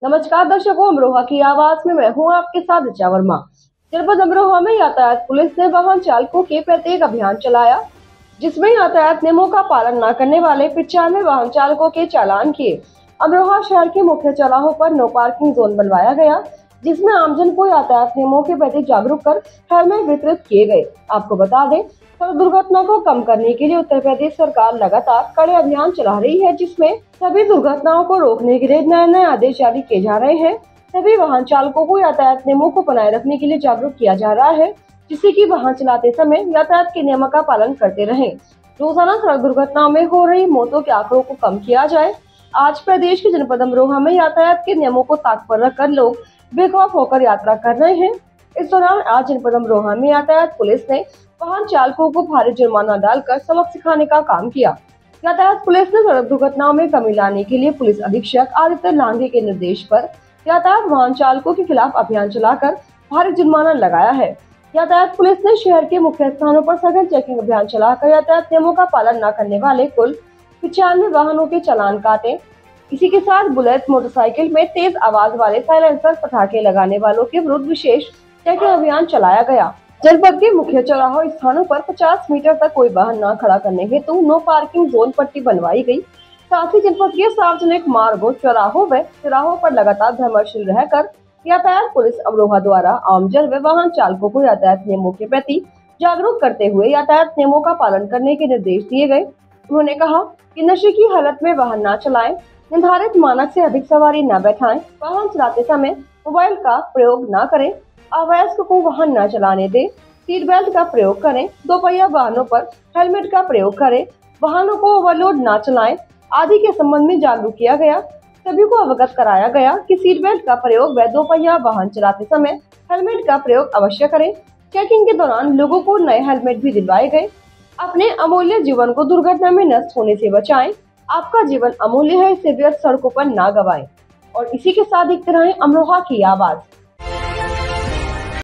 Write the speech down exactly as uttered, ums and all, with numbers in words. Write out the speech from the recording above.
नमस्कार दर्शकों, अमरोहा की आवाज में मैं हूं आपके साथ ऋचा वर्मा। जनपद अमरोहा में यातायात पुलिस ने वाहन चालकों के प्रति एक अभियान चलाया, जिसमें यातायात नियमों का पालन न करने वाले पिचानवे वाहन चालकों के चालान किए। अमरोहा शहर के मुख्य चौराहों पर नो पार्किंग जोन बनवाया गया, जिसमें आमजन को यातायात नियमों के प्रति जागरूक कर हेलमेट वितरित किए गए। आपको बता दें, सड़क दुर्घटना को कम करने के लिए उत्तर प्रदेश सरकार लगातार कड़े अभियान चला रही है, जिसमें सभी दुर्घटनाओं को रोकने के लिए नए नए आदेश जारी किए जा रहे हैं। सभी वाहन चालकों को यातायात नियमों को बनाए रखने के लिए जागरूक किया जा रहा है, जिससे कि वाहन चलाते समय यातायात के नियमों का पालन करते रहें। रोजाना सड़क दुर्घटनाओं में हो रही मौतों के आंकड़ों को कम किया जाए। आज प्रदेश के जनपद अमरोहा में यातायात के नियमों को ताक पर रखकर लोग बेखौफ होकर यात्रा कर रहे हैं। इस दौरान आज जनपद अमरोहा में यातायात पुलिस ने वाहन चालकों को भारी जुर्माना डालकर सबक सिखाने का काम किया। यातायात पुलिस ने सड़क दुर्घटनाओं में कमी लाने के लिए पुलिस अधीक्षक आदित्य लांघे के निर्देश पर यातायात वाहन चालकों के खिलाफ अभियान चलाकर भारी जुर्माना लगाया है। यातायात पुलिस ने शहर के मुख्य स्थानों पर सघन चेकिंग अभियान चलाकर यातायात नियमों का पालन न करने वाले कुल पिचानवे वाहनों के चालान काटे। इसी के साथ बुलेट मोटरसाइकिल में तेज आवाज वाले साइलेंसर पटाखे लगाने वालों के विरुद्ध विशेष चेकिंग अभियान चलाया गया। जनपद के मुख्य चौराहों स्थानों पर पचास मीटर तक कोई वाहन न खड़ा करने हेतु नो पार्किंग जोन पट्टी बनवाई गई। साथ ही जनपद के सार्वजनिक मार्गों, चौराहों व चौराहों पर लगातार भ्रमणशील रहकर यातायात पुलिस अमरोहा द्वारा आमजन व वाहन चालकों को यातायात नियमों के प्रति जागरूक करते हुए यातायात नियमों का पालन करने के निर्देश दिए गए। उन्होंने कहा कि नशे की हालत में वाहन न चलाएं, निर्धारित मानक से अधिक सवारी न बैठाएं, वाहन चलाते समय मोबाइल का प्रयोग न करें, अवयस्क को वाहन न चलाने दें, सीट बेल्ट का प्रयोग करें, दो पहिया वाहनों पर हेलमेट का प्रयोग करें, वाहनों को ओवरलोड न चलाएं आदि के संबंध में जागरूक किया गया। सभी को अवगत कराया गया कि सीट बेल्ट का प्रयोग व दो पहिया वाहन चलाते समय हेलमेट का प्रयोग अवश्य करें। चेकिंग के दौरान लोगों को नए हेलमेट भी दिलवाए गए। अपने अमूल्य जीवन को दुर्घटना में नष्ट होने से बचाएं। आपका जीवन अमूल्य है, इसे व्यर्थ सड़कों पर ना गवाएं। और इसी के साथ देखते रहें अमरोहा की आवाज।